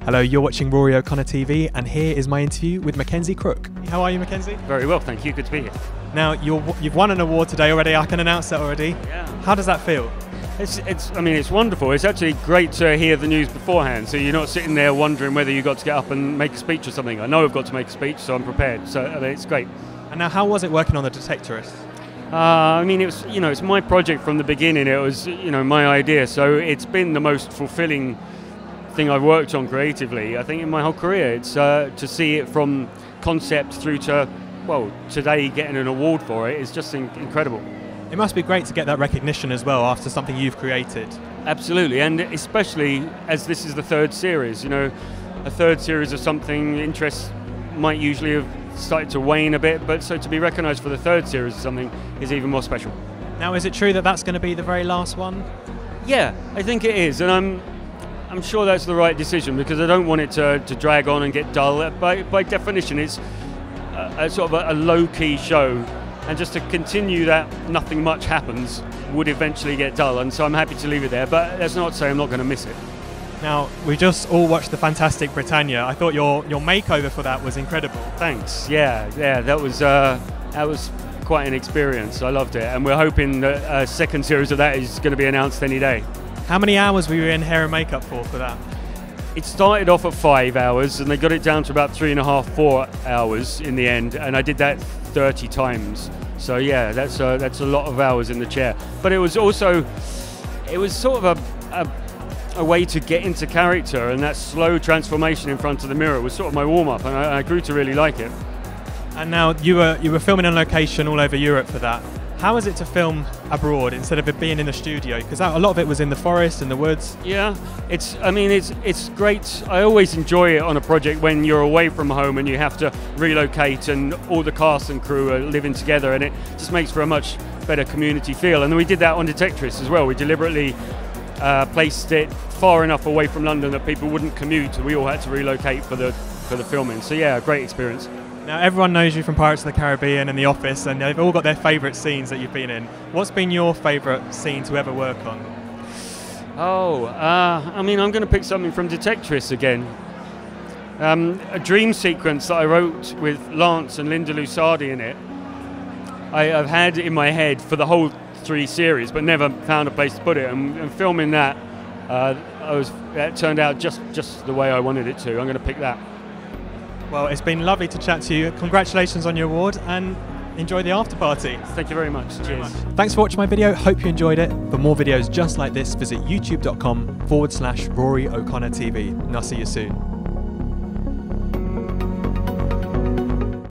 Hello, you're watching Rory O'Connor TV, and here is my interview with Mackenzie Crook. How are you, Mackenzie? Very well, thank you. Good to be here. Now, you've won an award today already. I can announce that already. Yeah. How does that feel? It's wonderful. It's actually great to hear the news beforehand, so you're not sitting there wondering whether you've got to get up and make a speech or something. I know I've got to make a speech, so I'm prepared. So it's great. And now, how was it working on the Detectorists? It's my project from the beginning. It was, my idea. So it's been the most fulfilling thing I've worked on creatively, I think, in my whole career. It's to see it from concept through to, well, today getting an award for it is just incredible. It must be great to get that recognition as well after something you've created. Absolutely, and especially as this is the third series. A third series of something, interest might usually have started to wane a bit, but so to be recognised for the third series of something is even more special. Now, is it true that that's going to be the very last one? Yeah, I think it is, and I'm sure that's the right decision, because I don't want it to drag on and get dull. By definition, it's a sort of a low-key show, and just to continue that nothing much happens would eventually get dull, and so I'm happy to leave it there, but that's not to say I'm not going to miss it. Now, we just all watched the fantastic Britannia. I thought your makeover for that was incredible. Thanks, yeah, that was quite an experience. I loved it, and we're hoping that a second series of that is going to be announced any day. How many hours were you in hair and makeup for that? It started off at 5 hours, and they got it down to about 3.5, 4 hours in the end, and I did that 30 times. So yeah, that's a lot of hours in the chair. But it was sort of a way to get into character, and that slow transformation in front of the mirror was sort of my warm-up, and I grew to really like it. And now you were filming on location all over Europe for that. How is it to film abroad instead of it being in the studio? Because a lot of it was in the forest, in the woods. Yeah, it's great. I always enjoy it on a project when you're away from home and you have to relocate, and all the cast and crew are living together, and it just makes for a much better community feel. And then we did that on Detectorists as well. We deliberately placed it far enough away from London that people wouldn't commute. We all had to relocate for the filming. So yeah, a great experience. Now, everyone knows you from Pirates of the Caribbean and The Office, and they've all got their favourite scenes that you've been in. What's been your favourite scene to ever work on? I'm going to pick something from Detectorists again. A dream sequence that I wrote with Lance and Linda Lusardi in it. I've had in my head for the whole 3 series, but never found a place to put it. And filming that, that turned out just the way I wanted it to. I'm going to pick that. Well, it's been lovely to chat to you. Congratulations on your award, and enjoy the after party. Thank you very much. Cheers. Thanks for watching my video. Hope you enjoyed it. For more videos just like this, visit youtube.com/RoryOConnorTV. And I'll see you soon.